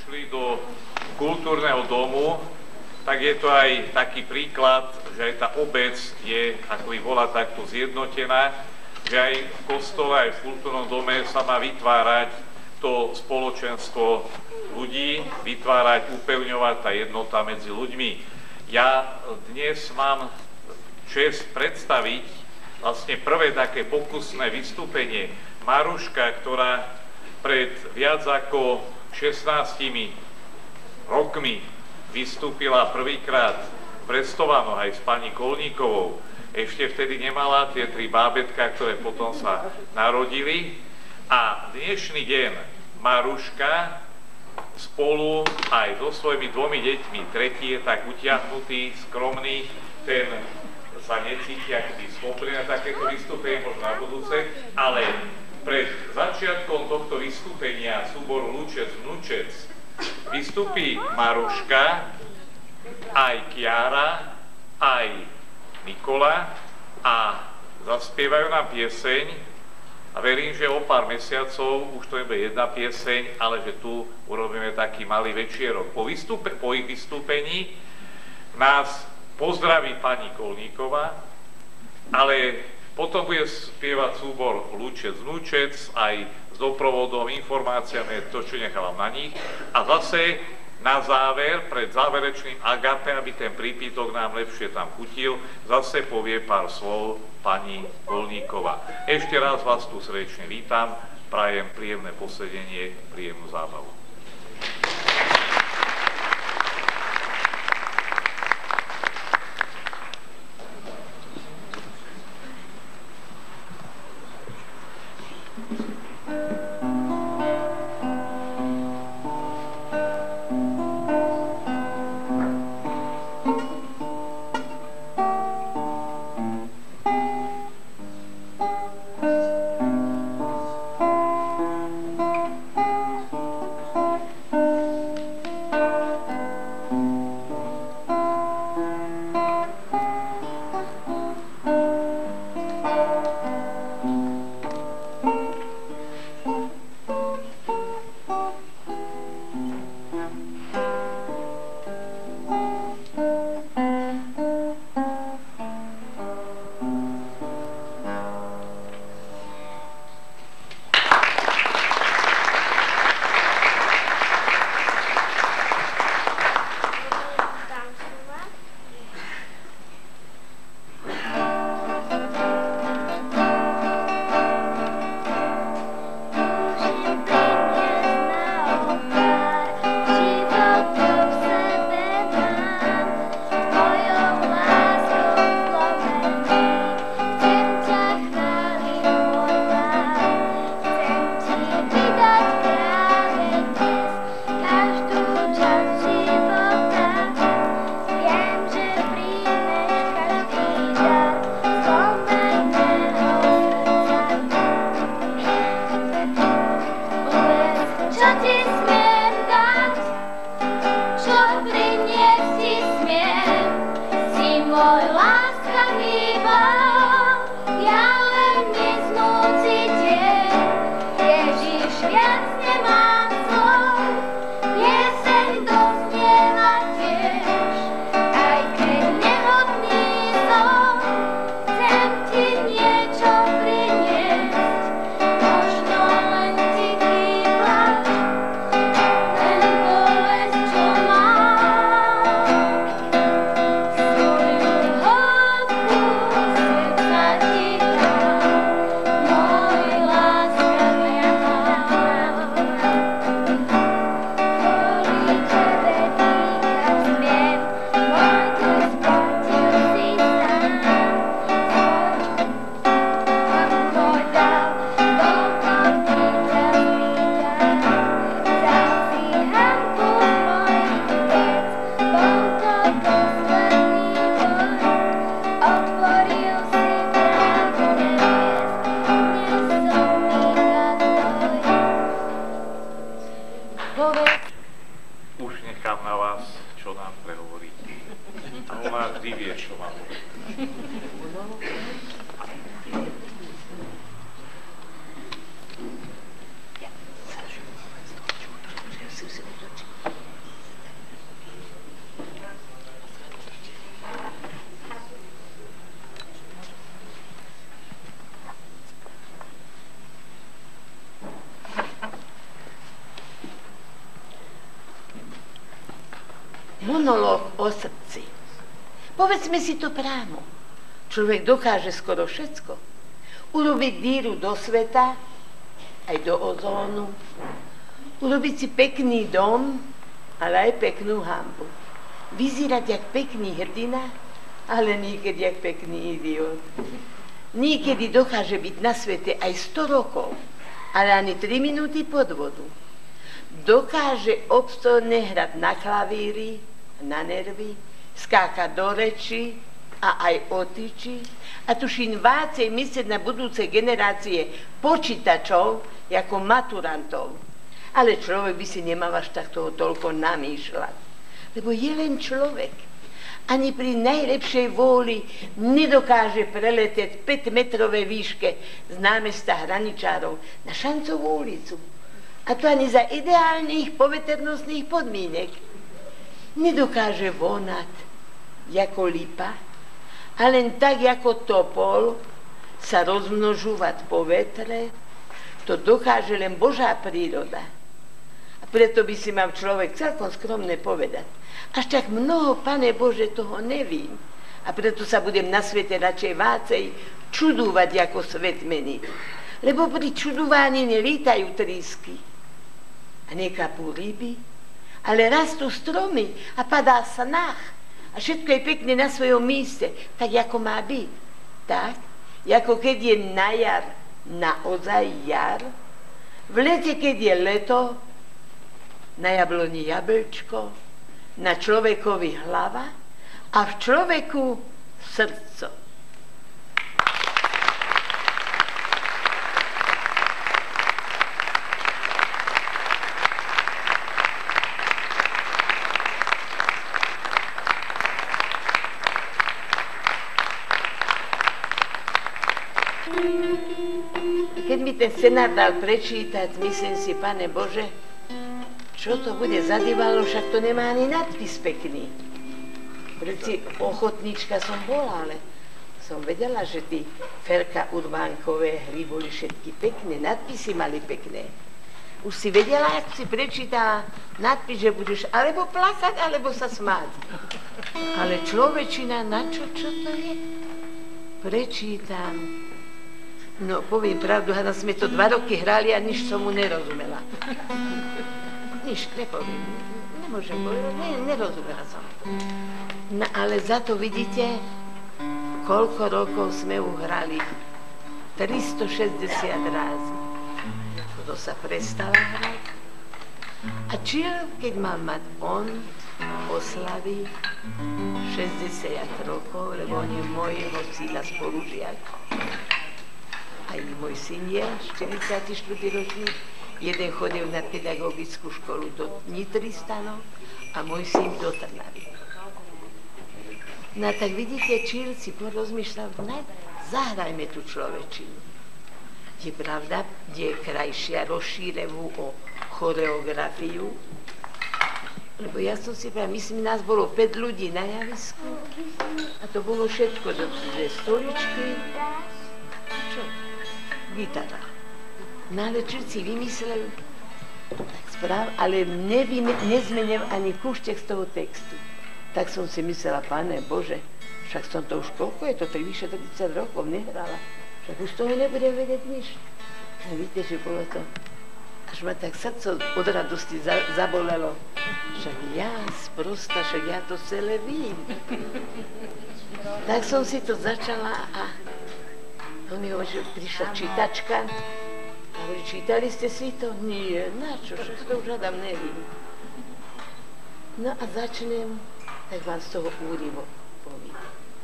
prišli do kultúrneho domu, tak je to aj taký príklad, že aj tá obec je, ako ich volá, takto zjednotená, že aj v kostole, aj v kultúrnom dome sa má vytvárať to spoločenstvo ľudí, vytvárať, upevňovať tá jednota medzi ľuďmi. Ja dnes mám čest predstaviť vlastne prvé také pokusné vystúpenie Maruška, ktorá pred viac ako 16 rokmi vystúpila prvýkrát v Restovanoch aj s pani Kolníkovou. Ešte vtedy nemala tie 3 bábätká, ktoré potom sa narodili. A dnešný deň Maruška spolu aj so svojimi 2 deťmi, tretí je tak utiahnutý, skromný, ten sa necíti akoby schopný na takéto vystúpenie, možno na budúce, ale pred začiatkom tohto vystúpenia súboru Lučec-Vnučec vystúpi Maruška, aj Kiara, aj Nikola a zaspievajú nám pieseň a verím, že o pár mesiacov už to nebude jedna pieseň, ale že tu urobíme taký malý večierok. Po ich vystúpení nás pozdraví pani Kolníková, ale potom bude spievať súbor Lučec-Vnučec aj s doprovodom, informáciami, to, čo nechávam na nich. A zase na záver, pred záverečným agape, aby ten prípitok nám lepšie tam chutil, zase povie pár slov pani Kolníková. Ešte raz vás tu srdečne vítam, prajem príjemné posedenie, príjemnú zábavu. monológ o srdci. Povedzme si to právo. Človek dokáže skoro všetko. Urobiť díru do sveta, aj do ozónu. Urobiť si pekný dom, ale aj peknú hanbu. Vyzerať jak pekný hrdina, ale niekedy jak pekný idiot. Niekedy dokáže byť na svete aj 100 rokov, ale ani 3 minúty pod vodu. Dokáže obstojne hrať na klavíri, na nervy, skákať do reči a aj o tyči a tuším vácej myslieť na budúce generácie počítačov ako maturantov. Ale človek by si nemal až tak toho toľko namýšľať, lebo je len človek. Ani pri najlepšej vôli nedokáže preletieť 5-metrové výške z námesta Hraničárov na Šancovú ulicu. A to ani za ideálnych poveternostných podmienok. Nedokáže vonať ako lipa, a len tak ako topol sa rozmnožovať po vetre, to dokáže len Božá príroda. A preto by si mal človek celkom skromne povedať. Až tak mnoho, Pane Bože, toho nevím. A preto sa budem na svete radšej vácej čudúvať ako svet meniť. Lebo pri čudovaní nelítajú trísky a nekapú ryby, ale rastú stromy a padá snah a všetko je pekne na svojom míste, tak ako má byť. Tak, ako keď je na jar naozaj jar, v lete, keď je leto, na jabloni jablčko, na človekovi hlava a v človeku srdco. Keď mi ten scenár dal prečítať, myslím si, Pane Bože, čo to bude za divadlo, však to nemá ani nadpis pekný. Preci ochotníčka som bola, ale som vedela, že tí Ferka Urbánkové hry boli všetky pekné, nadpisy mali pekné. Už si vedela, ak si prečítala nadpis, že budeš alebo plakať, alebo sa smáť. Ale človečina, na čo to je? Prečítam. No, poviem pravdu, hada sme to 2 roky hrali a nič som mu nerozumela. Nič, nepoviem, nemôžem povedať, nerozumela som. No, ale za to vidíte, koľko rokov sme ju hrali. 360 rázy. Kto sa prestala hrať. A čiel, keď mal mať on oslavy 60 rokov, lebo on je môjho syna spolužiak. Aj môj syn je 44 ročný, jeden chodil na pedagogickú školu do Nitry Stanov a môj syn do Trnavy. No tak vidíte, Číl si porozmýšľal, zahrajme tú človečinu. Je pravda, kde je krajšia rozšírevú o choreografiu, lebo ja som si povedal, myslím, nás bolo 5 ľudí na javisku a to bolo všetko, dve stoličky, čo? Gitara. No ale Čílci vymyslel tak správ, ale nezmenil ani kúštek z toho textu. Tak som si myslela, Pane Bože, však som to už koľko je to, tak vyše 30 rokov nehrala. Však už toho nebudem vedieť nič. A víte, že bolo to, až ma tak srdco od radosti zabolelo. Však ja sprosta, však ja to celé vím. Tak som si to začala a on mi hovorí, že prišla čítačka a hovorí, čítali ste si to? Nie, na čo, však to už hádam nevím. No a začnem, tak vám z toho úryvok poviem.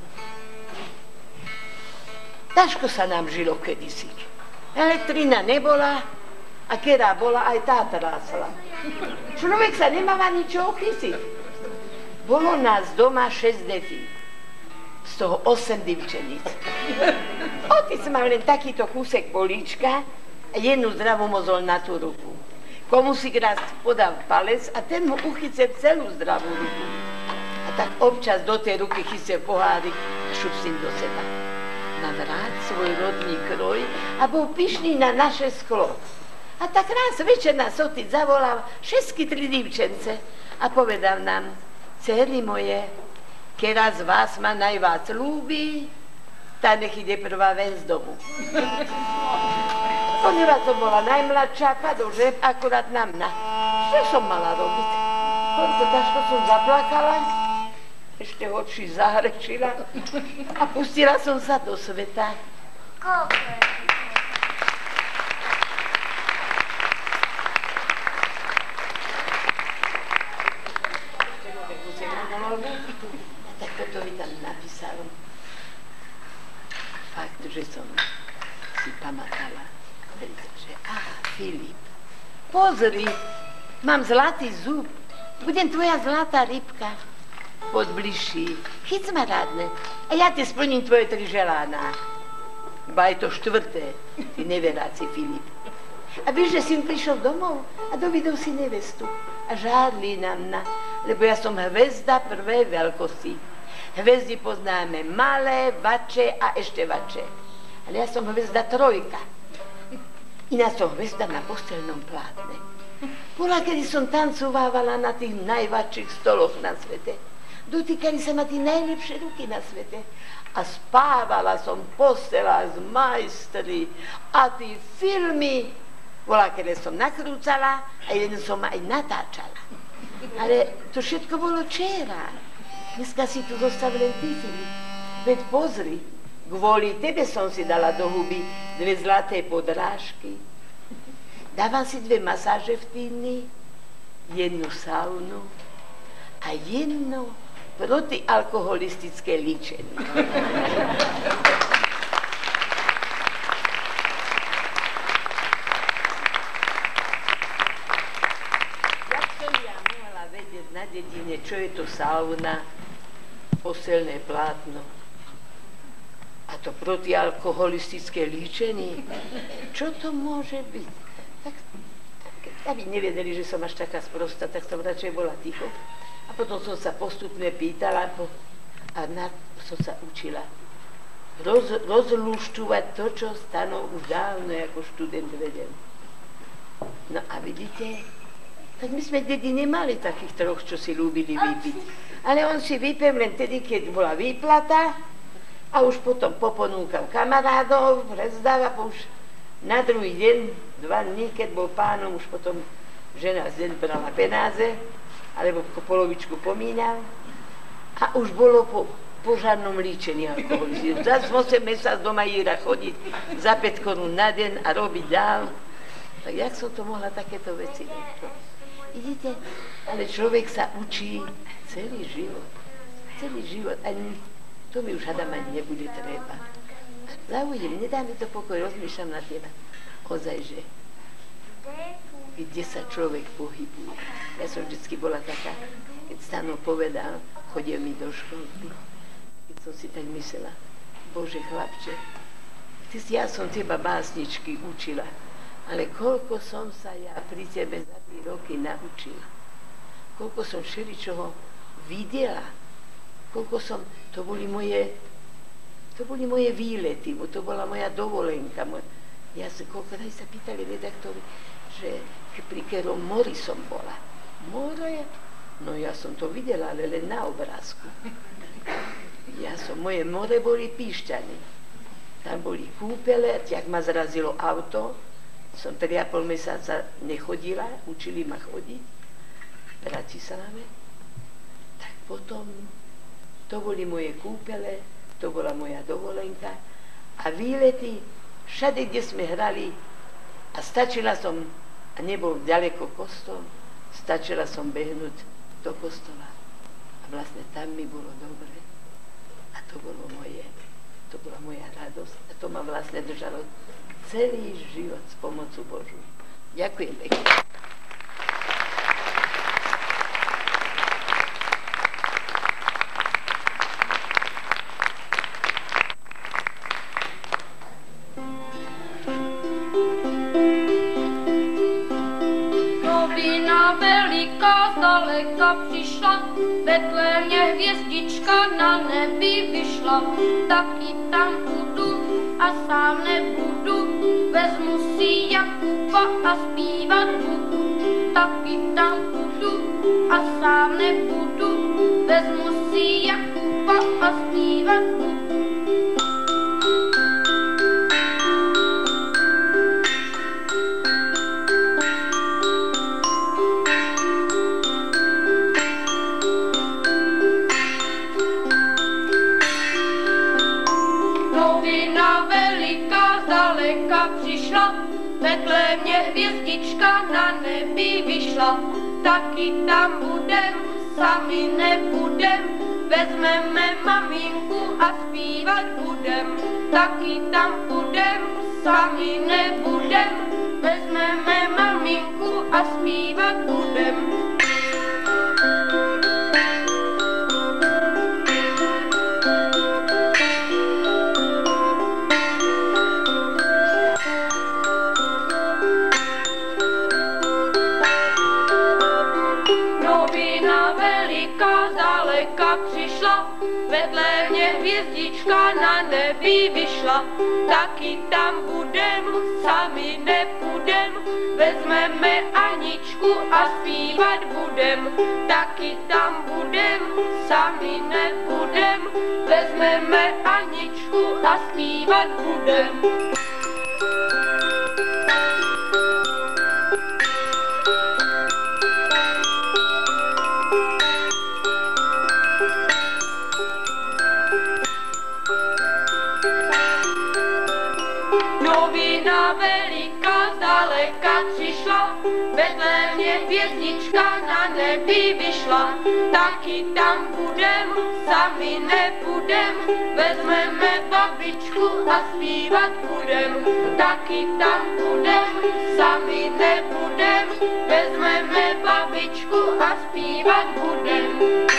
Ťažko sa nám žilo kedysi. Elektrina nebola a kera bola, aj tá trásla. Človek sa nemal ani čo ochysiť. Bolo nás doma 6 detí. Z toho 8 divčeníc. Otec mal len takýto kúsek políčka a jednu zdravú mozol na tú ruku. Komu si raz podal palec a ten mu uchyce celú zdravú ruku. A tak občas do tej ruky chyce pohárik a šup s ním do seba. Mám rád svoj rodný kroj a bol pyšný na naše sklo. A tak raz večer nás otec zavolal všetky 3 divčence a povedal nám, Dcery moje, keď z vás ma najvác ľúbi, tá nech ide prvá ven z domu. Ponieważ som bola najmladšia, padol žreb akurát na mňa. Čo som mala robiť? Koľko ťažko som zaplakala, ešte oči zahrečila a pustila som sa do sveta. Tak toto by tam napísalo. Fakt, že som si pamätala, že Filip, pozri, mám zlatý zub, budem tvoja zlatá rybka. Poď bližší, chyť ma rádne a ja ti splním tvoje 3 želána. Ba je to 4., ty neveráci Filip. A víš, že syn prišiel domov a dovidel si nevestu a žádli na mňa, lebo ja som hvezda prvej veľkosti. Hvezdy poznáme malé, vače a ešte vače. Ale ja som hvezda 3. Iná som hvezda na postelnom plátne. Bola, kedy som tancovávala na tých najväčších stoloch na svete. Dotýkali sa ma tí najlepšie ruky na svete. A spávala som postela z majstri a tí filmy. Bola, kedy som nakrúcala a jeden som aj natáčala. Ale to všetko bolo včera. Dneska si tu zostav len ty, Filip. Veď pozri, kvôli tebe som si dala do huby 2 zlaté podrážky. Dávam si 2 masáže v týdni, 1 saunu a 1 protialkoholistické líčenie. Jak som ja mohla vedieť na dedine, čo je to sauna, postelné plátno a to protialkoholistické líčenie? Čo to môže byť? Tak, aby nevedeli, že som až taká sprostá, tak som radšej bola ticho. A potom som sa postupne pýtala a som sa učila rozlušťovať to, čo Stanov už dávno ako študent vedel. No a vidíte, tak my sme vtedy nemali takých 3, čo si ľúbili vypiť. Ale on si vypil len tedy, keď bola výplata a už potom poponúkal kamarádov, rezdáva, už na druhý deň, 2 dní, keď bol pánom, už potom žena z deň brala penáze, alebo polovičku pomínal a už bolo po žiadnom líčení alkoholizmu. Zas 8 mesiac doma Jíra chodiť za 5 korún na deň a robiť dál. Tak jak som to mohla takéto veci robiť? Vidíte, ale človek sa učí celý život. Celý život. Ani to mi už hádam ani nebude treba. Zaujem, nedá mi to pokoj, rozmýšľam na teba. Ozaj, že kde sa človek pohybuje. Ja som vždycky bola taká, keď Stano povedal, chodil mi do školky, keď som si tak myslela, Bože chlapče, ja som teba básničky učila, ale koľko som sa ja pri tebe za 3 roky naučila. Koľko som všeličoho videla. Koľko som, to boli moje výlety, to bola moja dovolenka. Ja som, koľko sa pýtali redaktori, že pri ktorom mori som bola. More? No ja som to videla, ale len na obrázku. Moje more boli Píšťany. Tam boli kúpele, jak ma zrazilo auto, som 3,5 mesiaca nechodila, učili ma chodiť v Bratislave. Tak potom, to boli moje kúpele, to bola moja dovolenka a výlety, všade, kde sme hrali a stačila som, a nebol ďaleko kostol, stačila som behnúť do kostola a vlastne tam mi bolo dobre a to bola moja radosť a to ma vlastne držalo celý život s pomocou Božou. Ďakujem pekne. Zdaleka přišla, Betlémě hvězdička na nebi vyšla. Taky tam budu a sám nebudu, vezmu si Jakuba a zpívat budu. taky tam půjdu a sám nebudu, vezmu si Jakuba a zpívat budu. Novina veliká zdaleka přišla, vedle mě hvězdička na nebi vyšla. Taky tam budem, sami nebudem, vezmeme maminku a zpívat budem. Taky tam budem, sami nebudem, vezmeme maminku a zpívat budem. Přišla, vedle mě hvězdička na nebi vyšla. Taky tam budem, sami nepůjdem, vezmeme Aničku a zpívat budem. Taky tam budem, sami nepůjdem, vezmeme Aničku a zpívat budem. Novina veliká zdaleka přišla, vedle mě hvězdička na nebi vyšla. Taky tam budem, sami nebudem, vezmeme babičku a zpívat budem. Taky tam budem, sami nebudem, vezmeme babičku a zpívat budem.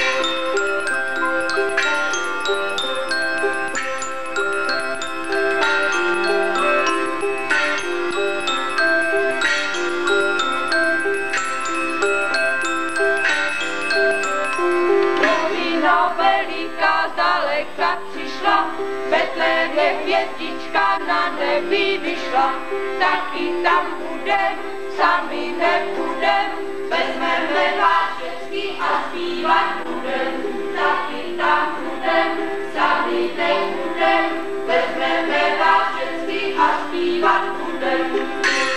Přišla, vedle mě hvězdička na nebi vyšla. Taky tam budem, sami nebudem, vezmeme vášecky a zpívat budem. Taky tam budem, sami nebudem, vezmeme vášecky a zpívat budem.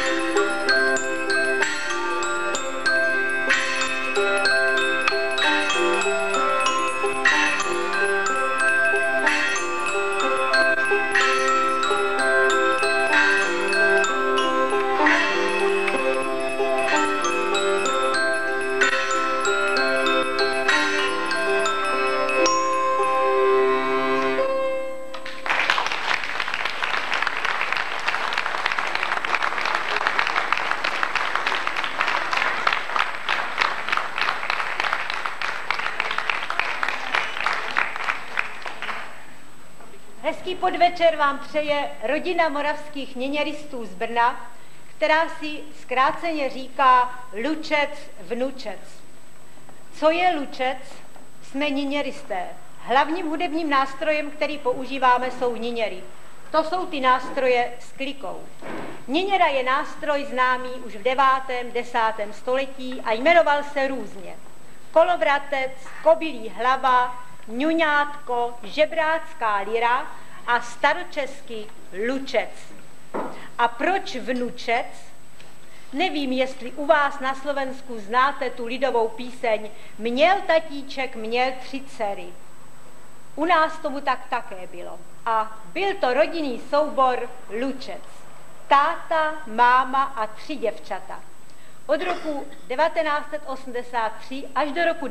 Hezký podvečer vám přeje rodina moravských něněristů z Brna, která si zkráceně říká Lučec vnučec. Co je lučec? Jsme něněristé. Hlavním hudebním nástrojem, který používáme, jsou něněry. To jsou ty nástroje s klikou. Něněra je nástroj známý už v 9. 10. století a jmenoval se různě. Kolovratec, kobylí hlava, ňuňátko, žebrácká lira a staročesky lučec. A proč vnučec? Nevím, jestli u vás na Slovensku znáte tu lidovou píseň Měl tatíček, měl 3 dcery. U nás tomu tak také bylo. A byl to rodinný soubor Lučec. Táta, máma a 3 děvčata. Od roku 1983 až do roku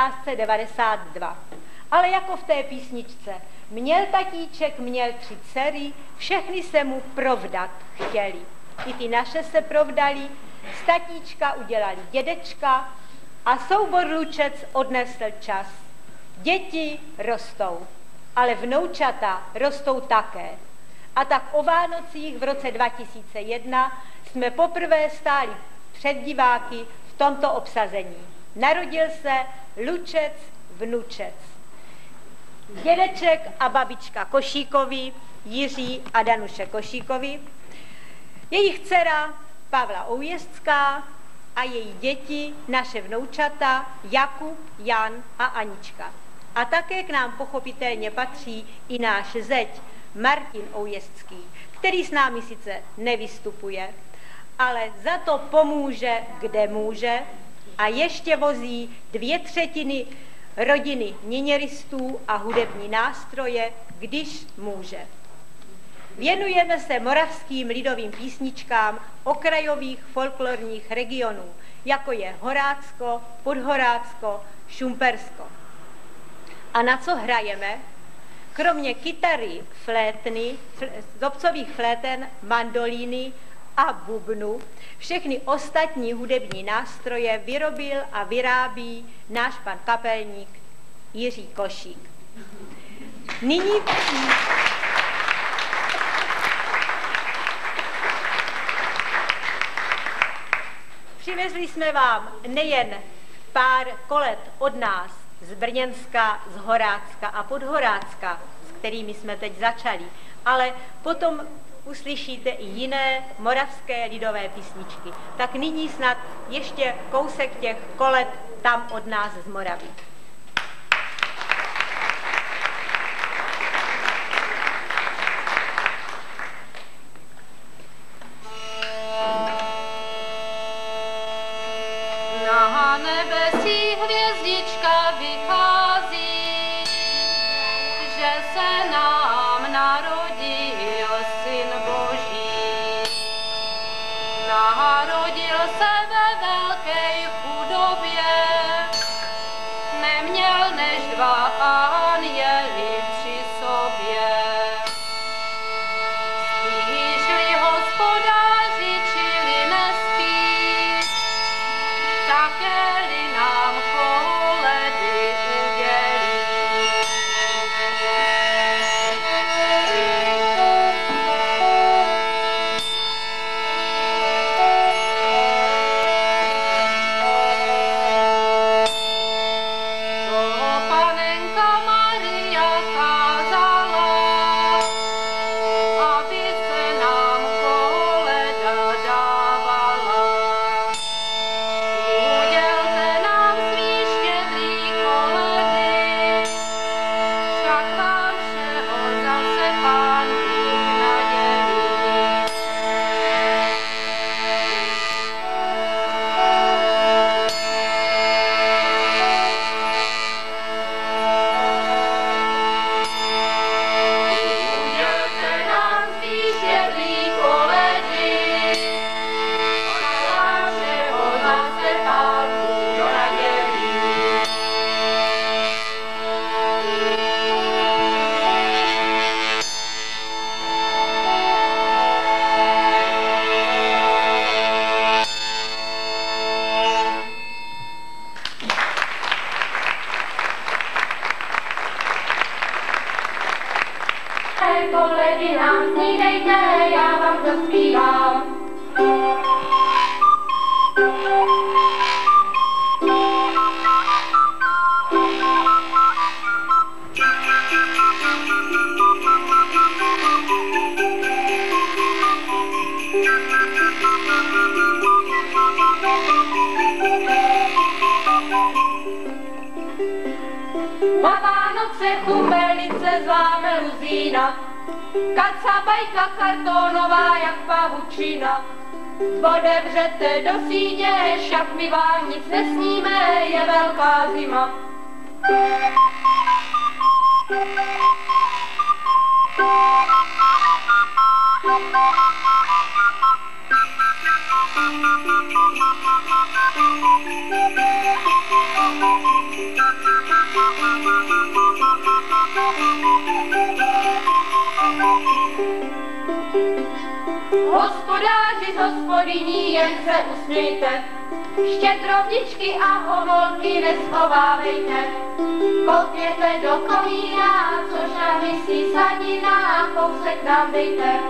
1992. Ale jako v té písničce. Měl tatíček, měl 3 dcery, všechny se mu provdat chtěli. I ty naše se provdali, z tatíčka udělali dědečka a soubor Lučec odnesl čas. Děti rostou, ale vnoučata rostou také. A tak o Vánocích v roce 2001 jsme poprvé stáli před diváky v tomto obsazení. Narodil se Lučec vnučec. Dědeček a babička Košíkovi, Jiří a Danuše Košíkovi, jejich dcera Pavla Oujezdská a její děti, naše vnoučata Jakub, Jan a Anička. A také k nám pochopitelně patří i náš zeď Martin Oujezdský, který s námi sice nevystupuje, ale za to pomůže, kde může a ještě vozí 2/3 rodiny něněristů a hudební nástroje, když může. Věnujeme se moravským lidovým písničkám okrajových folklorních regionů, jako je Horácko, Podhorácko, Šumpersko. A na co hrajeme? Kromě kytary, flétny, zobcových fléten, mandolíny a bubnu, všechny ostatní hudební nástroje vyrobil a vyrábí náš pan kapelník Jiří Košík. Nyní přivezli jsme vám nejen pár kolet od nás z Brněnska, z Horácka a Podhorácka, s kterými jsme teď začali, ale potom uslyšíte i jiné moravské lidové písničky. Tak nyní snad ještě kousek těch kolet tam od nás z Moravy. Na nebesích hvězdička vychází, že se nám narodil Syn Boží. Narodil se ve velké chudobě, neměl než 2 anděli při sobě. Spíš-li hospodáři, čili nespí, také-li nám koledy udělí. To panenka Maria kázala, aby se nám koleda dávala. Udělte nám svý štědrý koledy, však vám všeho zase Pán Bůh nadělí. Udělte nám svý štědrý koledy, však vám všeho zase Pán Bůh nadělí. Koledy nám snídejte, já vám zaspívám. Na Vánoce chumelice zláme luzína, kacabajka kartonová jak pavučina. Otevřete do síně, však my vám nic nesníme, je velká zima. Hospodáři z hospodyní, jen se usmějte, štědrovničky a homolky neschovávejte. Koupěte do komína, což nám visí sadina, kousek nám dejte.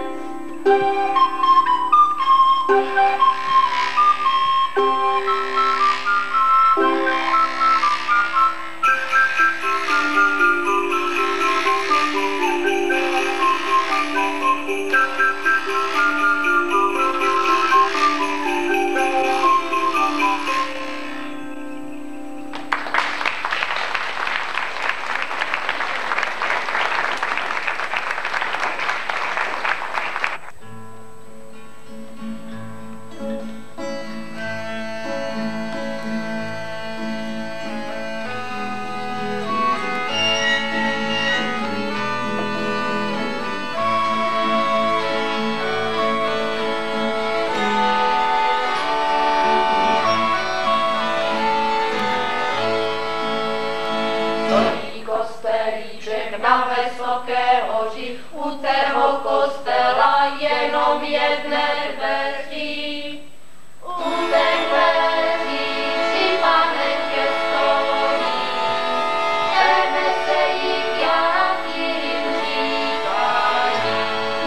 kostelíček na vysoké hoři, u tého kostela jenom jedné dveří. U té dveří při panenke stojí, tebe se jich jak jim říkají.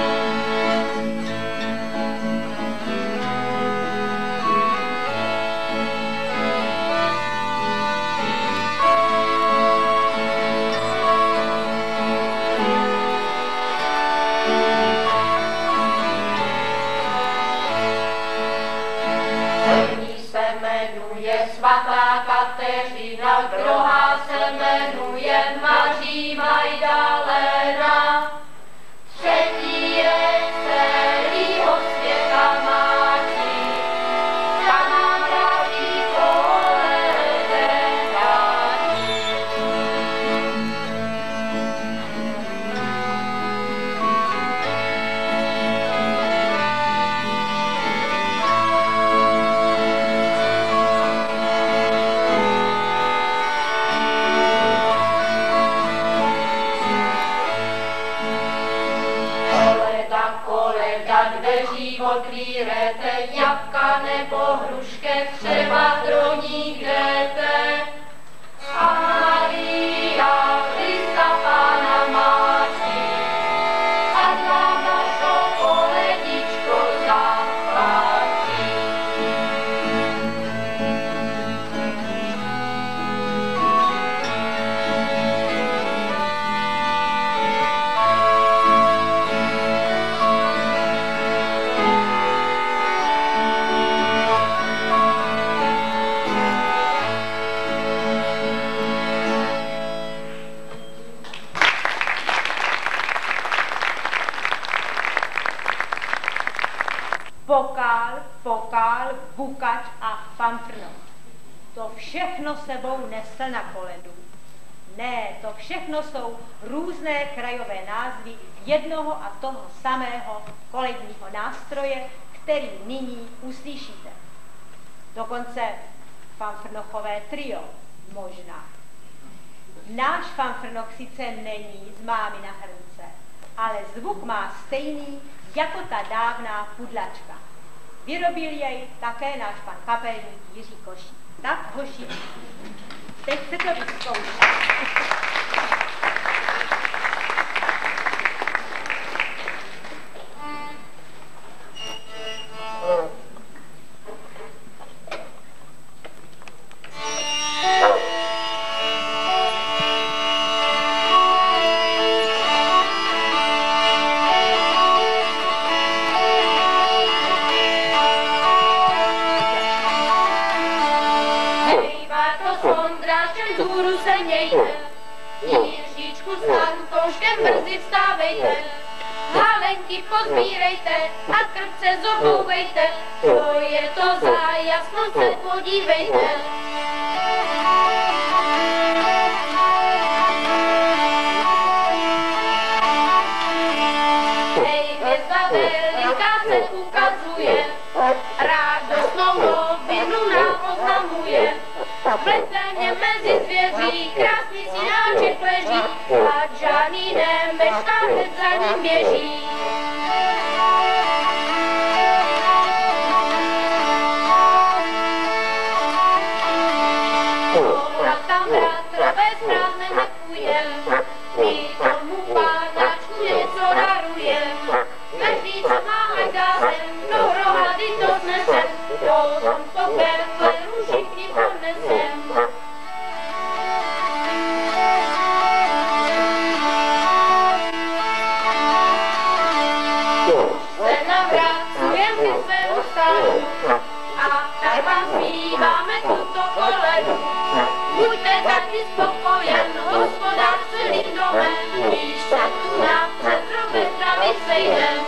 Svatá Kateřina, druhá se jmenuje Maří Magdalena, třetí je celýho světa Máří, ta nám radí koledem dání. Koleda, kde život vírete, jabka nebo hruške, třeba droní jdete. A Maria, Krista Pána Máří, ať vám našo koledičko zaplatí. Pokal, bukač a fanfrno. To všechno sebou nesl na koledu. Ne, to všechno jsou různé krajové názvy jednoho a toho samého koledního nástroje, který nyní uslyšíte. Dokonce fanfrnochové trio, možná. Náš fanfrnoch sice není z mámy na hrnce, ale zvuk má stejný jako ta dávná pudlačka. Vyrobil jej také náš pan kapelník Jiří Košík. Tak, hoši, teď se to vyzkouší. Jiříčku s Antouškem brzy vstávejte, halenky pozbírejte a krpce zobouvejte, co je to za jasno, se podívejte. Hej, hvězda veliká se ukazuje, radostnou novinu nám oznamuje. Pleteně mezi zvěří, krásný synáček leží, a žádný nemešká, hned za ním běží. Ona tam bratr bez prázdne nepůjde, my tomu pánačku něco darujem. Každý, co má dárem, dohromady to snesem, do tomto Betlému všichni ponesem. Se navracujem ke svému stádu a tak vám zpíváme tuto koledu. Buďte taky spokojen, hospodář celým domem, když se tu na Petrové zdraví sejdem.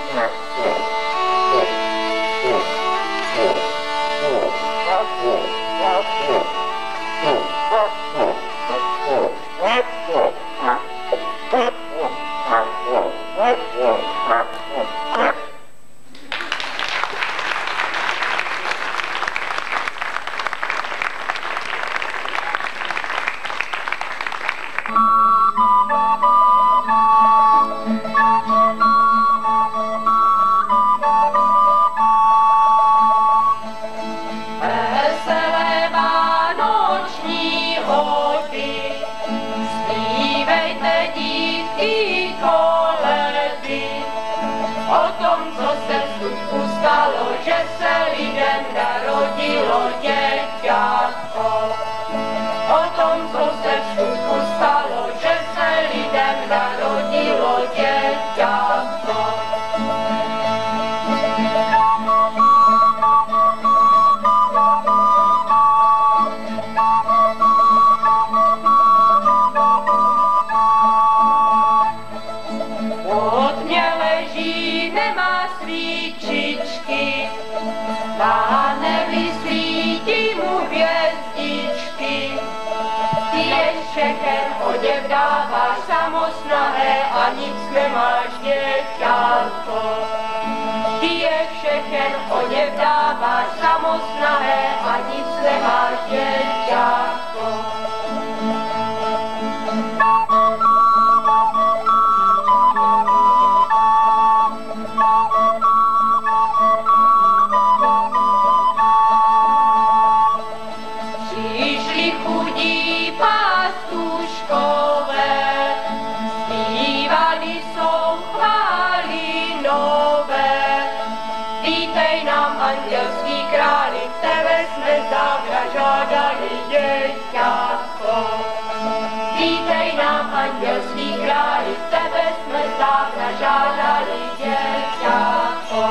že se lidem narodilo děťátko. O tom, co se v skutku stalo, že se lidem narodilo děťátko. Na nebi svítí mu hvězdičky, ty je všechen oděv dáváš samosnahé a nic nemáš děťátko. Ty je všechen oděv dáváš samosnahé a nic nemáš děťátko. Andělský králi, tebe jsme závra žádali děťátko. Vítej nám, andělský králi, tebe jsme závra žádali děťátko.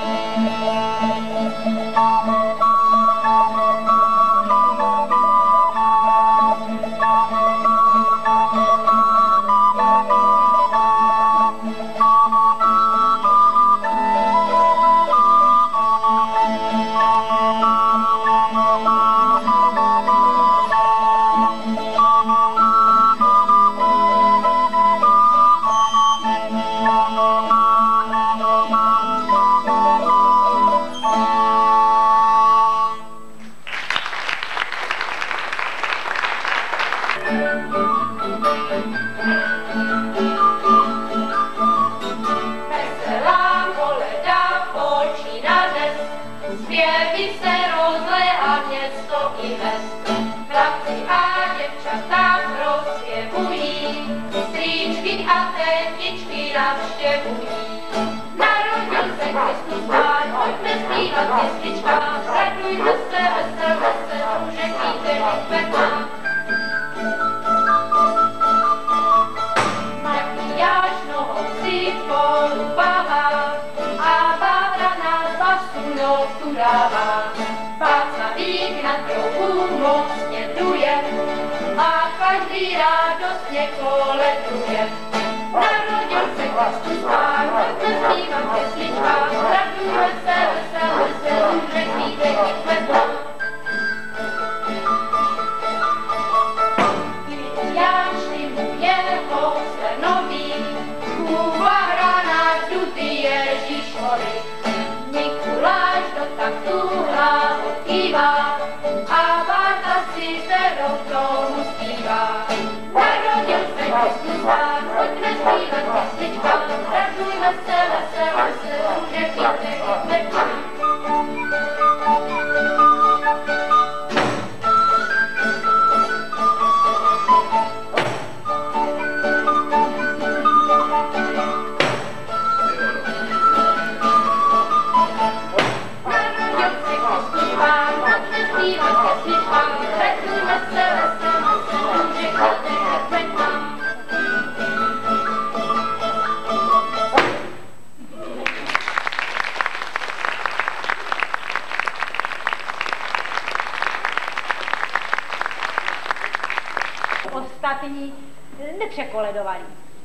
Ostatní nepřekoledovaní.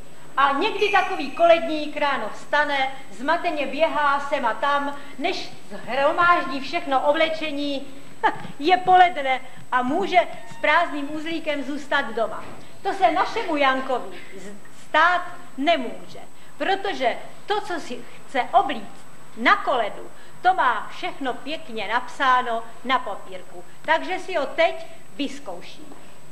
A někdy takový koledník ráno vstane, zmateně běhá sem a tam, než zhromáždí všechno oblečení, je poledne a může s prázdným uzlíkem zůstat doma. To se našemu Jankovi stát nemůže, protože to, co si chce oblíct na koledu, to má všechno pěkně napsáno na papírku. Takže si ho teď vyzkouší.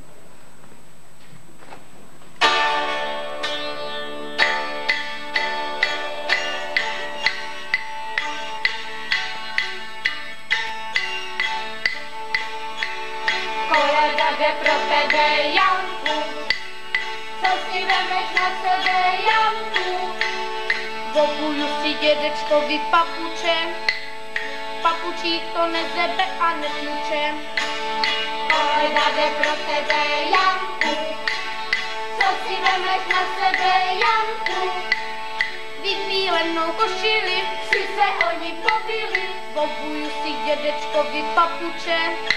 Koleda jde pro tebe, Janku, co si vemeš na sebe, Janku? Kupuju si dědečkovi papuče, papučík to nezebe a netluče. Koleda jde pro tebe, Janku, co si vemeš na sebe, Janku? Vypílenou košili, si se oni pobili, obuju si dědečkovi papuče.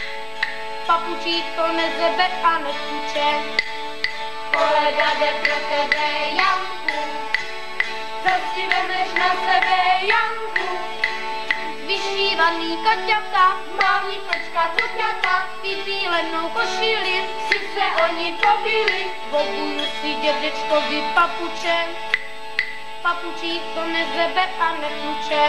Papučík to nezebe a netluče. Koleda jde pro tebe, Janku, co si vemeš na sebe, Janku? Vyšívaný kaťata, mální kočka tuťata, vypílenou košili, si se oni pobili, obuju si dědečkovi papuče. Papučík to nezebe a netluče.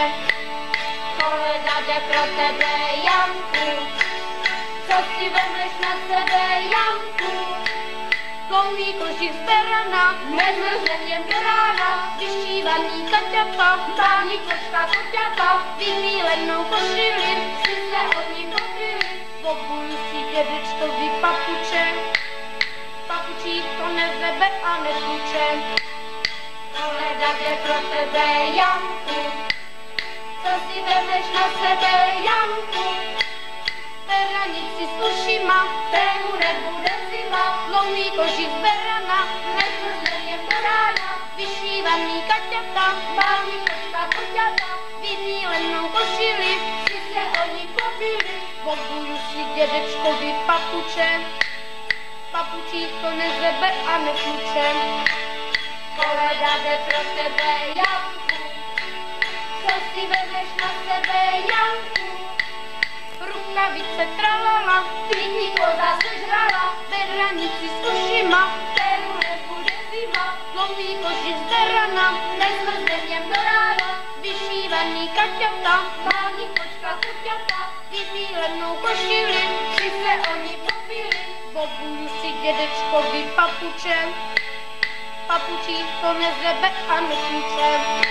Koleda jde pro tebe, Janku, co si vemeš na sebe, Janku? Dlouhý kožich z berana, nezmrzne v něm do rána, vyšívaný kaťata, mální kočka koťata, vypílenou košili, si se oni pobili, obuju si dědečkovi papuče. Papučík to nezebe a netluče. Koleda jde pro tebe, Janku, co si vemeš na sebe, Janku? Beranici s ušima, tému nebude zima, dlouhý kožich z berana, nezmrzne v něm do rána, vyšívaný kaťata, mální kočka koťata, vypílenou košili, si se oni pobili, obuju si dědečkovi papuče. Papučík to nezebe a netluče. Koleda jde pro tebe, Janku, co si vemeš na sebe, Janku? Rukavice tralala, kvitní koza sežrala, beranici s ušima, kterou nebude zima, dlouhý kožich z berana, nezmrzne v něm do rána, vyšívaný kaťata, mální kočka kuťata, vypílenou košili, si se oni pobili, obuju si dědečkovi papuče. Papučík to nezebe a netluče.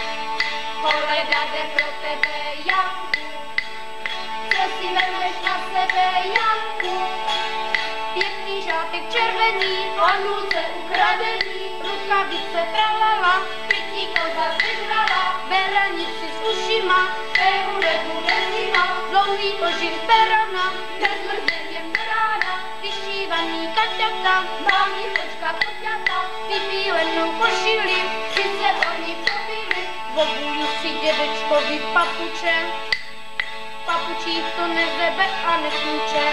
Koleda jde pro tebe, Janku, co si vemeš na sebe, Janku? Pěkný žátek červený, honulce ukradený, rukavice tralala, kvitní koza sežrala, beranici s ušima, kterou nebude zima, dlouhý kožich z berana, nezmrzne v něm do rána, vyšívaný kaťata, mální kočka koťata, vypílenou košili, si se oni pobili, obuju si dědečkovi papuče. Papučík to nezebe a netluče.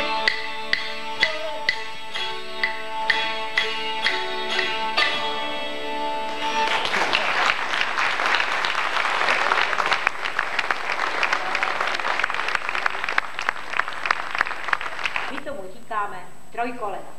My tomu říkáme trojkoleda.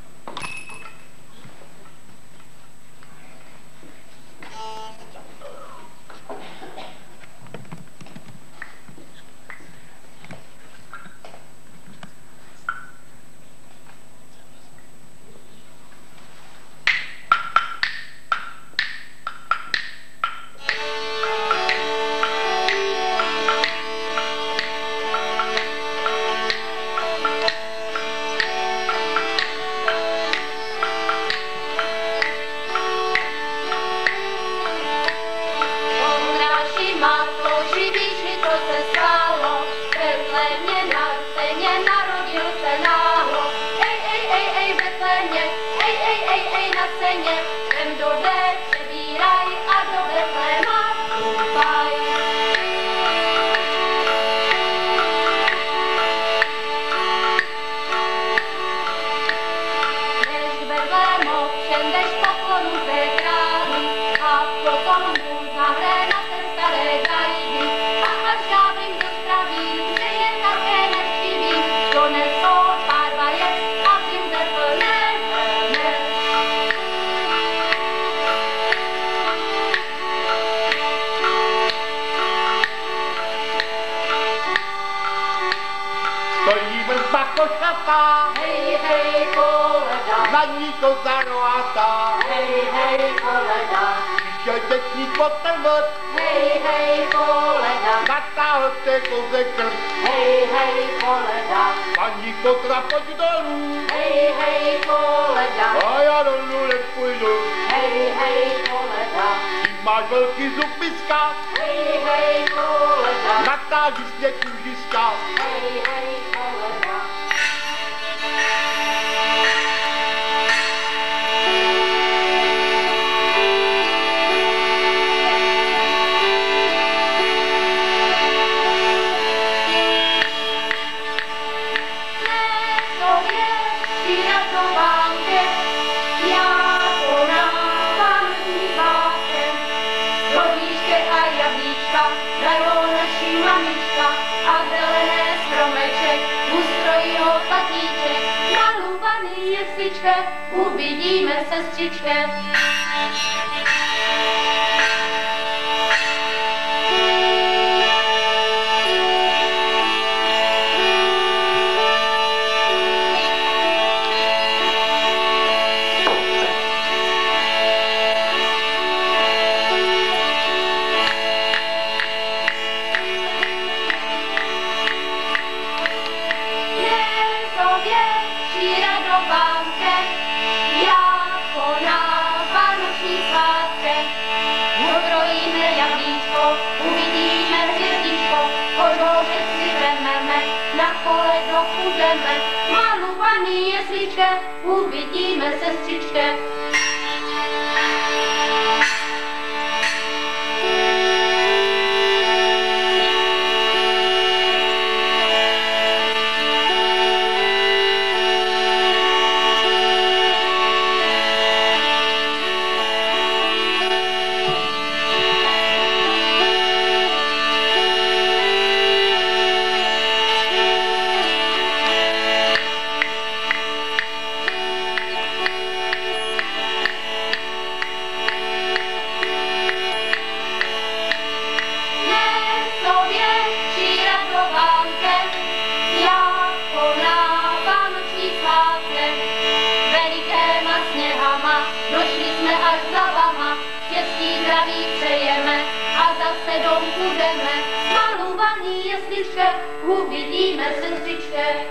Hej, hej, koleda, na ní koza rohatá. hej, hej, koleda, Že dětí potrvat, hej, hej, koleda, natáhl té koze krv. hej, hej, koleda, Paní kotra, pojď dolů, hej, hej, koleda, a já dolů nepůjdu. hej, hej, koleda, Ty máš velký zubiska, hej, hej, koleda, natáhl stáži sněžíska. hej, hej, koleda. Uvidíme, sestřičke. Malovaný jesličke, uvidíme, sestřičke. Uvidíme, sestřičke.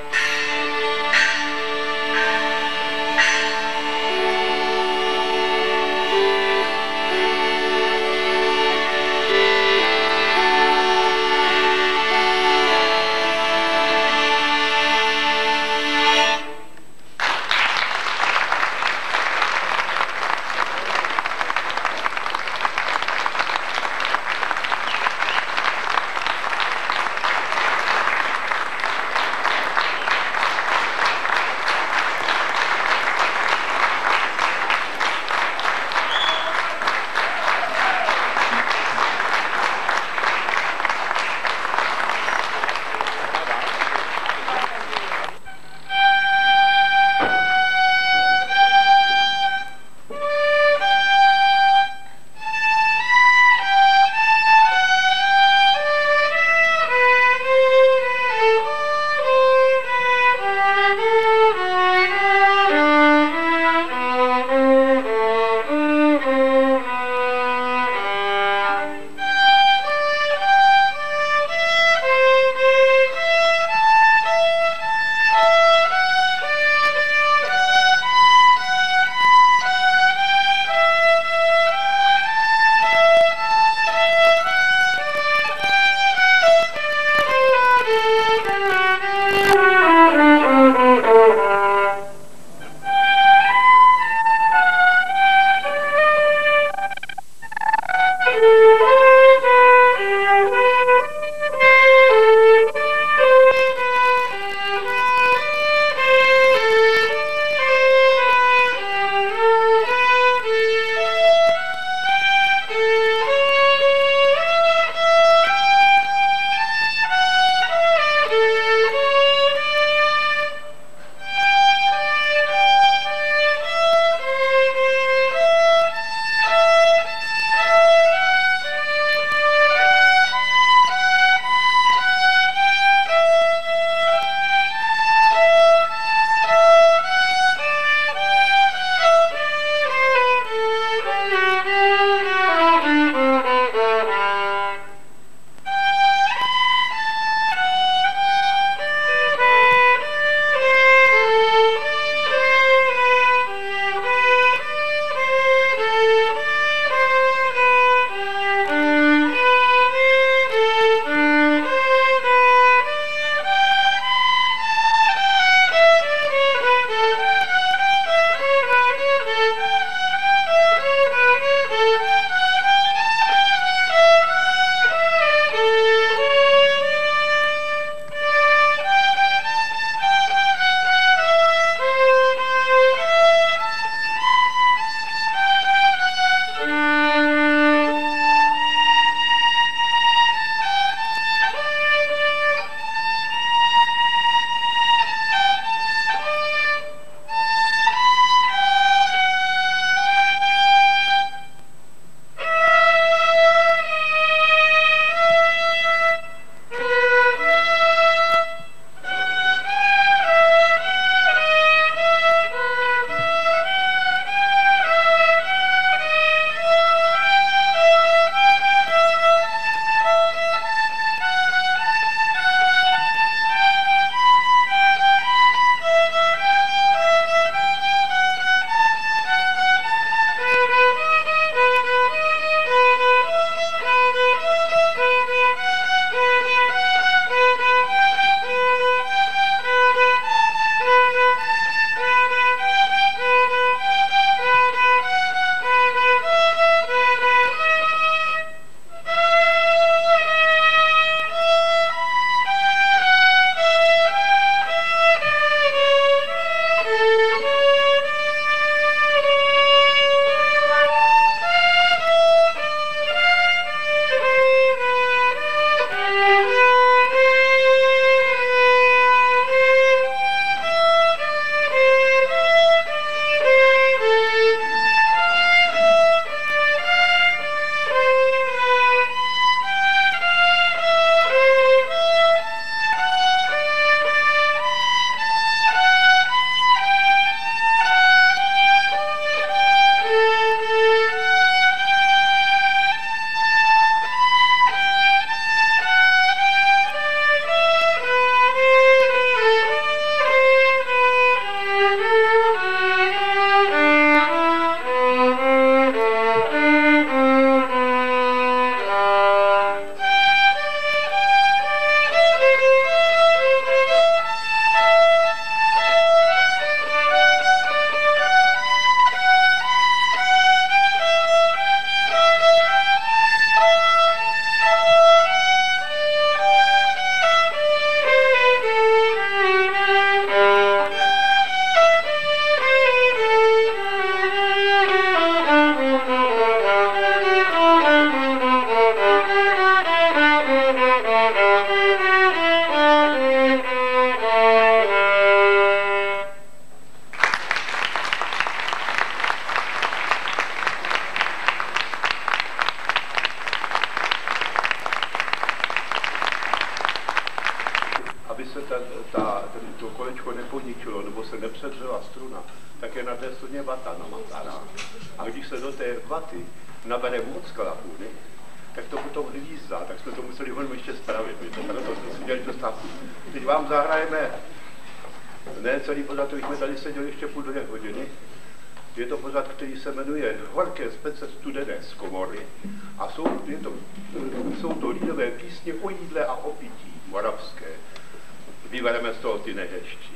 to kolečko neponičilo, nebo se nepředřela struna, tak je na té struně vata namazaná. A když se do té vaty nabere moc klapuny, tak to potom hvízdá, tak jsme to museli hodně ještě spravit. Proto jsme si dělali tu stavku. Teď vám zahrajeme, ne celý pořad, to jsme tady seděli ještě půl 2 hodiny. Je to pořad, který se jmenuje Horké spece studené z komory a jsou to lidové písně o jídle a o pití moravské. Vybereme z toho ty nejhezčí.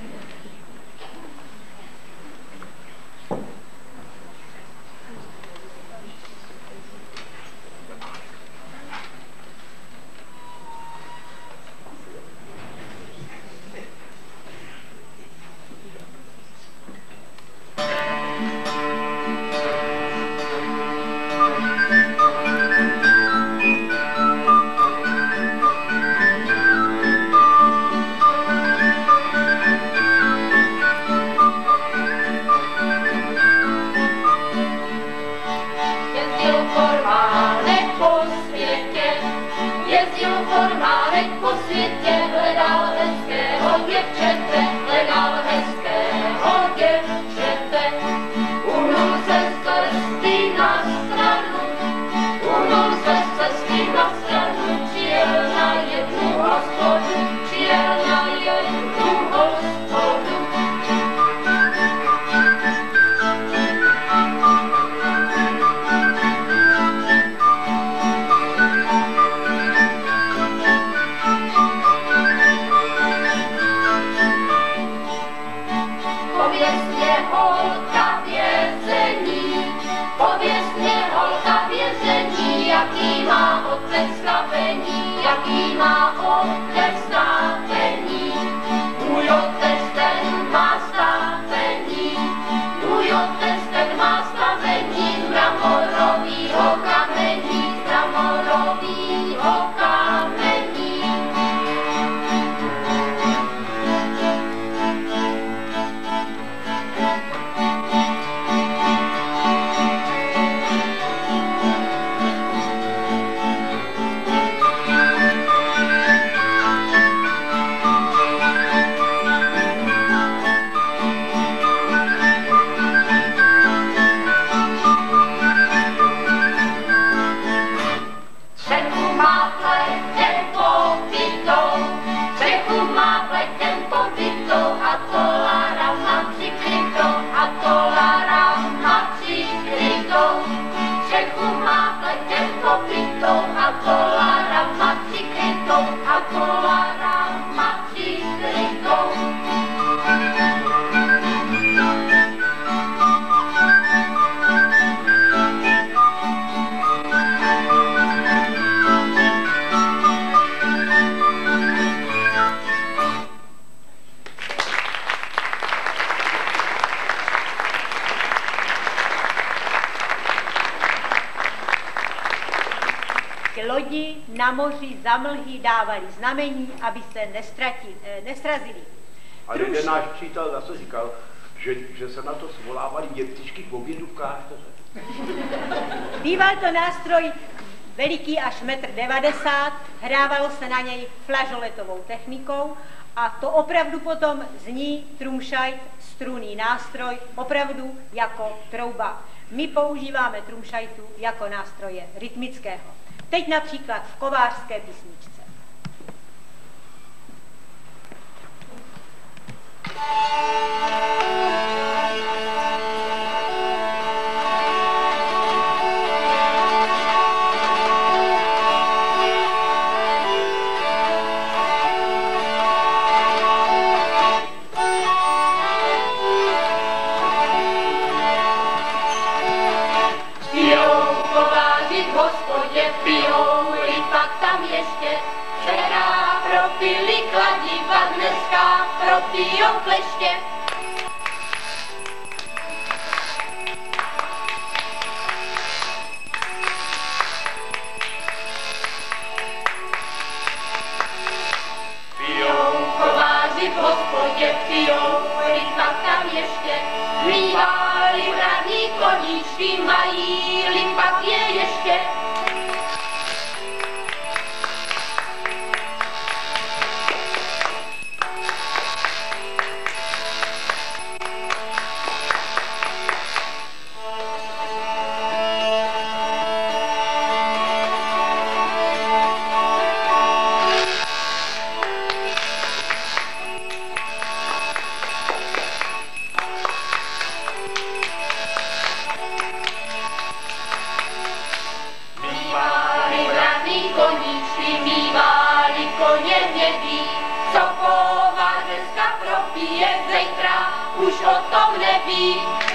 Lodi na moři za mlhy dávali znamení, aby se nestrazili. Ale jeden náš přítel zase říkal, že se na to svolávali děvčičky k obědu v klášteře. Býval to nástroj veliký až 1,90 m, hrávalo se na něj flažoletovou technikou a to opravdu potom zní trumšajt, strunný nástroj, opravdu jako trouba. My používáme trumšajtu jako nástroje rytmického. Teď například v kovářské písničce. Propijou kleště. Pijou kováři v hospodě, pijou, rytma tam ještě. Mívali hradní koníčky, mají-li pak je ještě. ví.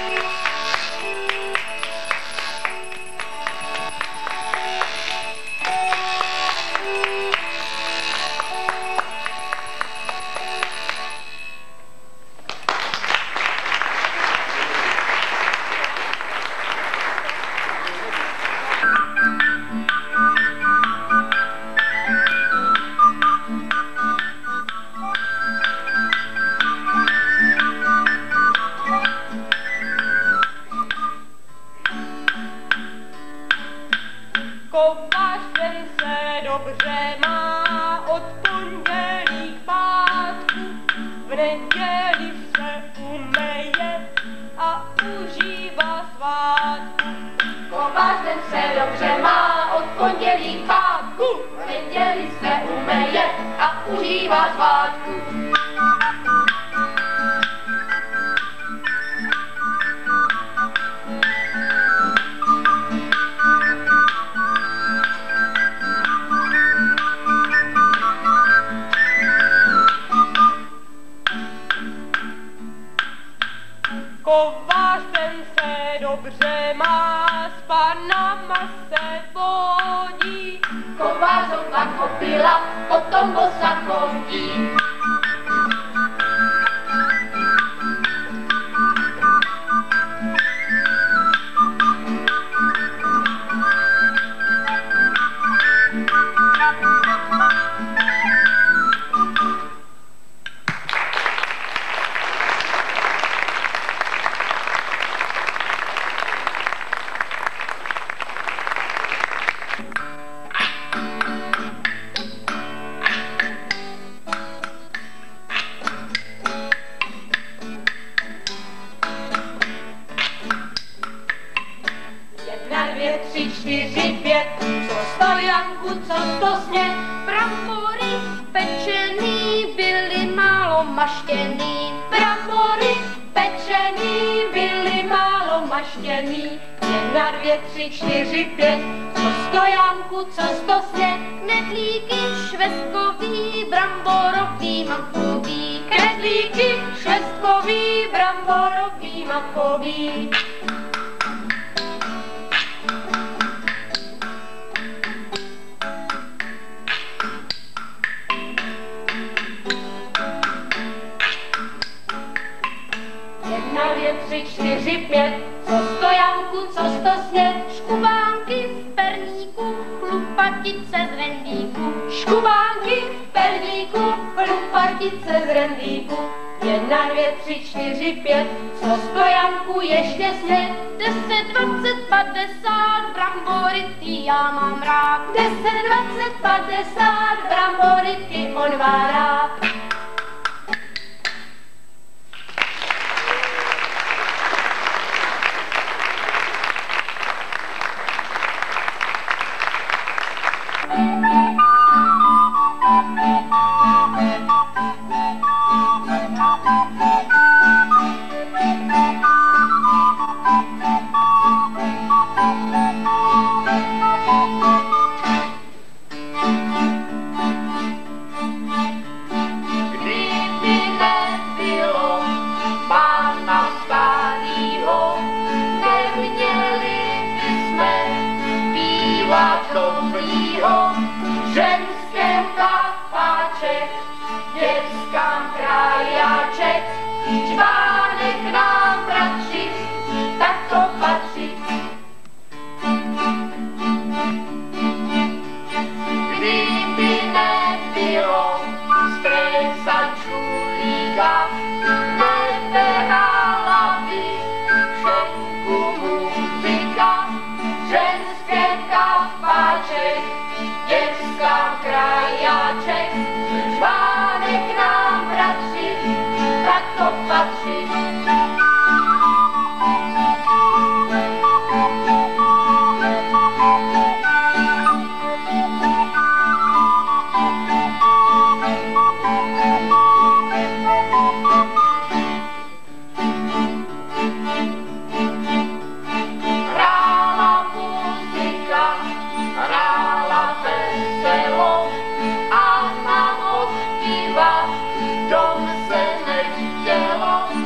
Kovář ten se dobře má od pondělí k pátku, v neděli se umeje a užívá svátku. Kovář ten se dobře má od pondělí k pátku, v neděli se umeje a užívá svátku. Kovář ten se dobře má, s panama se vodí. Kovářova kopila, potom bosa chodí. Jedna, dvě, tři, čtyři, pět, co stojanku, co stosně. Brambory pečený byly málo maštěný. Brambory pečený byly málo maštěný. Jedna, dvě, tři, čtyři, pět, co stojanku, co stosně. Knedlíky švestkový, bramborový, makový. Knedlíky švestkový, bramborový, makový. Jedna, dvě, tři, čtyři, pět, co stojanku, co stosně. Škubánky v perníku, chlupatice z rendíku. Škubánky v perníku, chlupatice z rendíku. Jedna, dvě, tři, čtyři, pět, co stojanku ještě sněd. 10, 20, 50, brambory ty já mám rád. 10, 20, 50, brambory ty on má rád. Kdyby nebylo pána starýho, neměli bychom zpívat dobrýho. Ženském kapáček, dětskám krajáček, čvánek nám bratři, tak to patří. Kdyby nebylo stresačů liga, nevyhrála by všetku muzika. Ženské kapáček, dětská krajáček, čvánek nám bratři, tak to patří. Hrála muzika, hrála veselo a nám odpívat dom se nechtělo.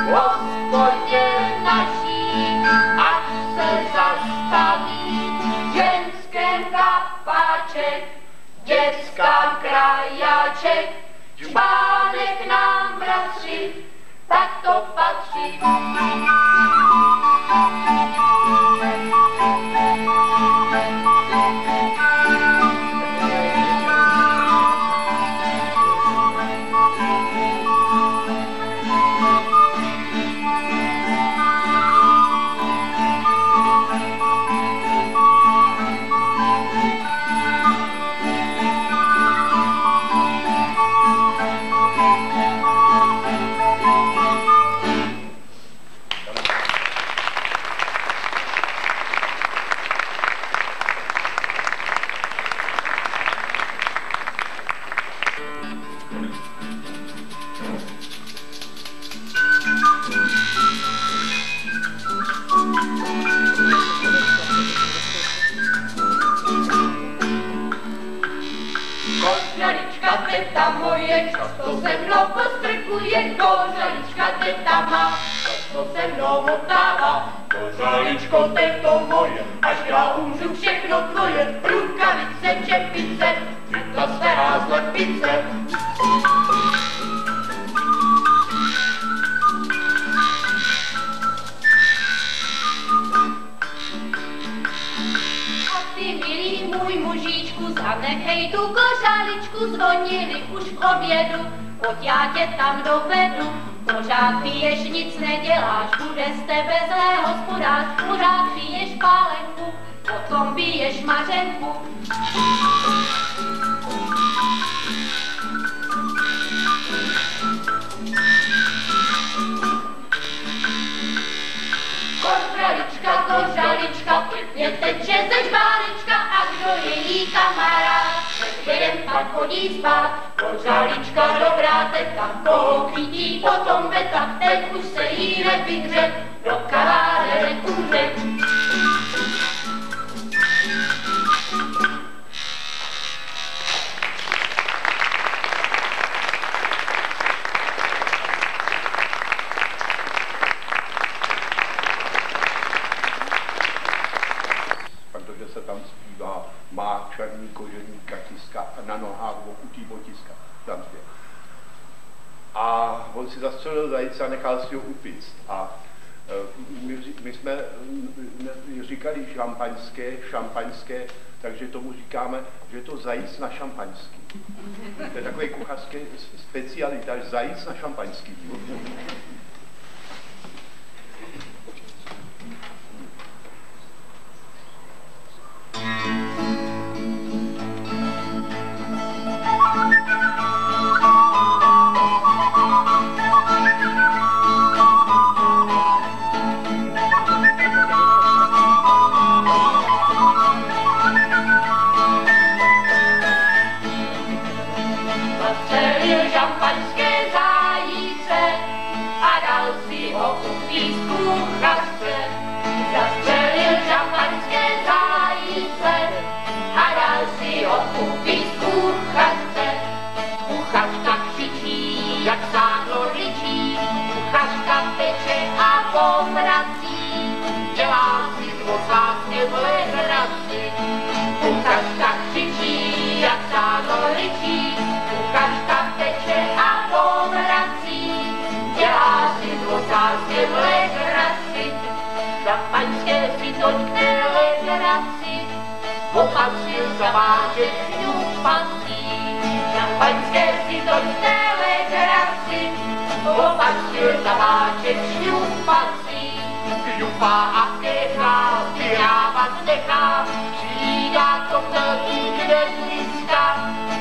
hospodě naší, ať se zastaví. Ženském kapáček, dětskám krajáček, čpánek nám bratři, tak to patří. Kožalička teta moje, často se mnou postrkuje, kožalička teta má, často se mnou motává. Kožaličko teto moje, až já umřu všechno tvoje, rukavice, čepice, ta stará slepice. Můj mužičku, zanechej tu kožaličku, zvonili už k obědu, pojď já tě tam dovedu. Pořád piješ, nic neděláš, bude z tebe zlé hospodář, pořád piješ pálenku, potom piješ mařenku. Kožalička, pěkně teče ze žbálička a kdo je jí kamarád, se kterém pak chodí spát. Kožalička dobrá teta, koho chytí potom beta, teď už se jí nevydře, do kaláře nekumře. Má černý kožený katiska a na nohách okutý botiska. Tam zpěv. A on si zastřelil zajíce a nechal si ho upíct. A my jsme říkali šampaňské, takže tomu říkáme, že je to zajíc na šampaňský. To je takový kuchařský specialita, zajíc na šampaňský. Jak sádlo ryčí, kuchařka peče a povrací, dělá si z osásně v legraci. Kuchařka křičí, jak sádlo ryčí, kuchařka peče a povrací, dělá si z osásně v legraci. Šampaňské si toť k té legraci, opatřil zavážet šňupací. Šampaňské si toť k té legraci, opatřil zavážet šňupací. Šňupá a kechá, vyrávat nechá, přijítá kotelí, kde dneska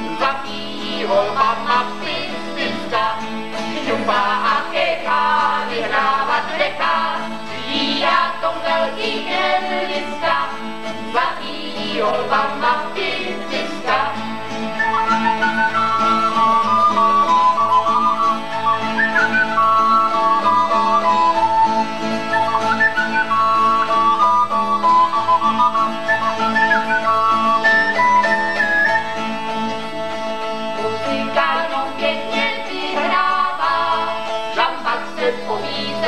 zapíjí holmama pistiska. Šňupá a kechá, vyrávat nechá, přijítá kotelí, kde dneska zapíjí holmama pistiska. Muzika jenom pěkně vyhrává, žampak se povízá.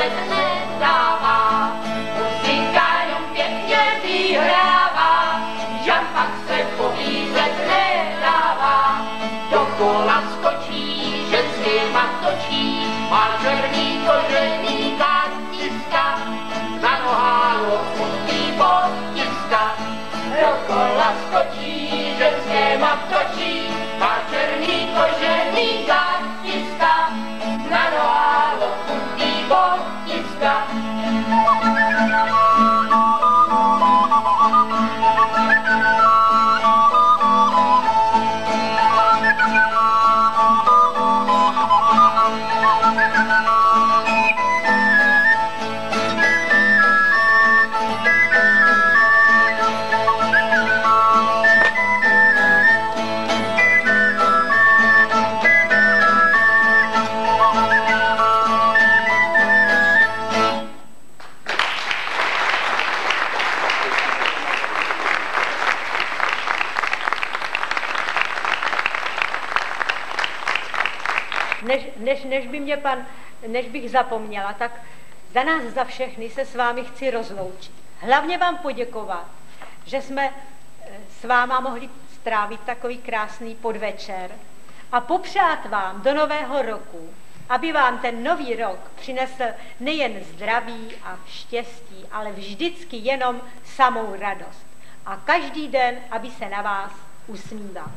Olga. Než bych zapomněla, tak za nás, za všechny se s vámi chci rozloučit. Hlavně vám poděkovat, že jsme s váma mohli strávit takový krásný podvečer a popřát vám do nového roku, aby vám ten nový rok přinesl nejen zdraví a štěstí, ale vždycky jenom samou radost. A každý den, aby se na vás usmíval.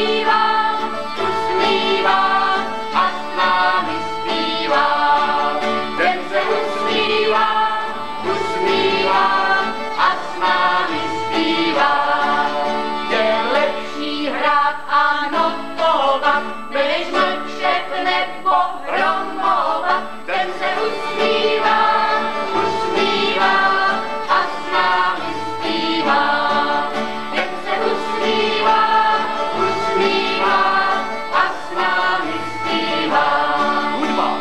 Usmívá a s námi zpívá. nebo hromova, ten se usmívá a s námi zpívá. Ten se usmívá a s námi zpívá. Hudba.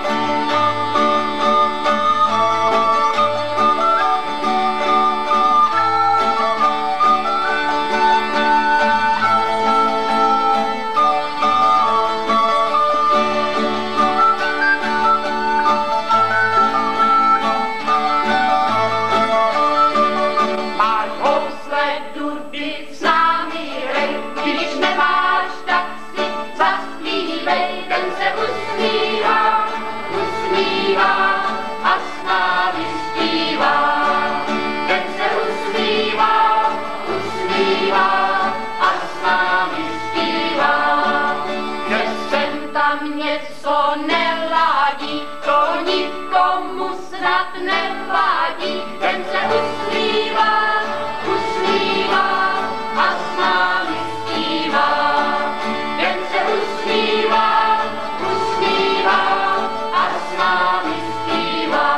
Něco neladí, to nikomu snad nevadí. Ten se usmívá a s námi zpívá. Ten se usmívá a s námi zpívá.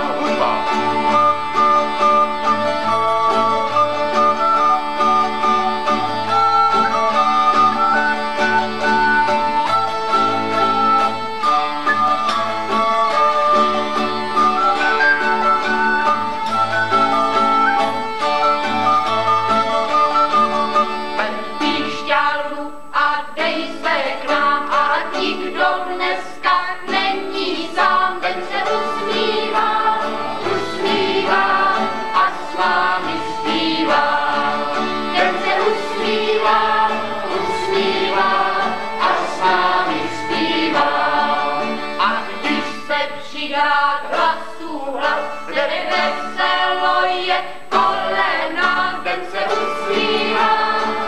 Veselo je kolena, ten se usmívá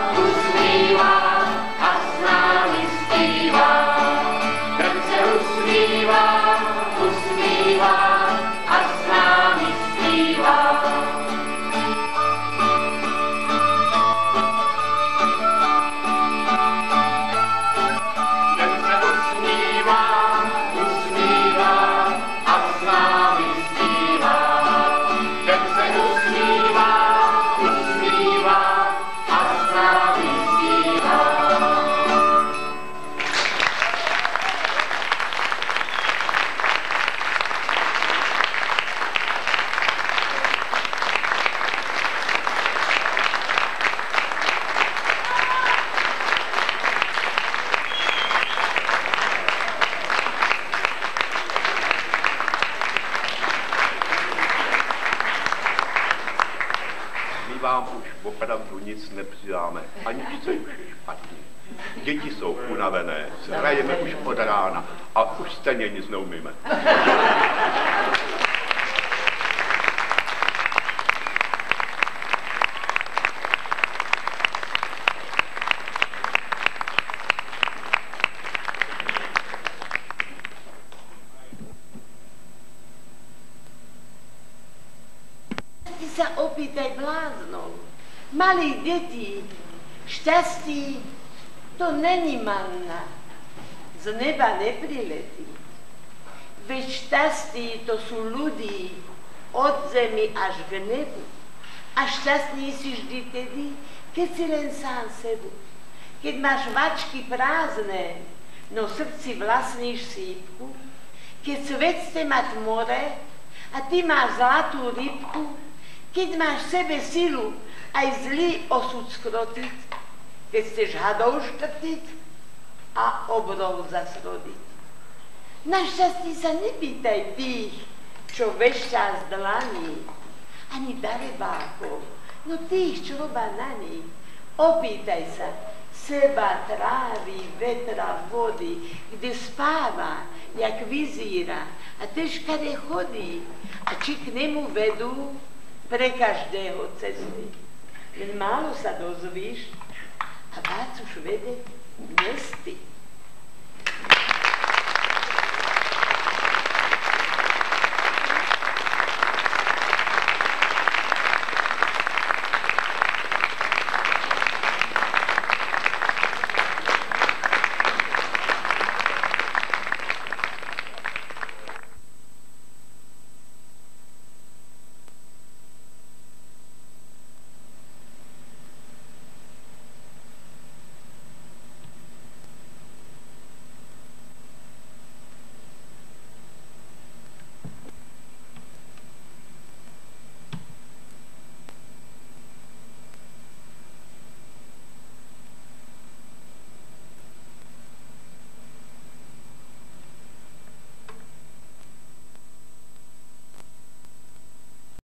a s námi zpívá. Ten se usmívá a s námi zpívá. Ten se usmívá a s námi zpívá. Ten se usmívá a s námi zpívá. Vám už opravdu nic nepřidáme, aničce už je špatně. Děti jsou unavené, hrajeme už od rána a už stejně nic neumíme. Ty sa opýtaj bláznom. Malých detí, šťastí, to není manna. Z neba nepriletí. Veď šťastí to sú ľudí od zemi až k nebu. A šťastný si vždy tedy, keď si len sám sebu. Keď máš vačky prázdne, no v srdci vlastníš sípku. Keď svet chce mať more a ty máš zlatú rybku, keď máš v sebe silu aj zlý osud skrotiť, keď chceš hadov štrtiť a obrov zasrodiť. Našťastí sa nepýtaj tých, čo vešťa z dlaní, ani darebákov, no tých, čo robá na nich. Opýtaj sa seba, trávy, vetra, vody, kde spáva, jak vyzíra a tež kade chodí a či k nemu vedú pre každého cesty. Len málo sa dozvíš a vác už vede nesty.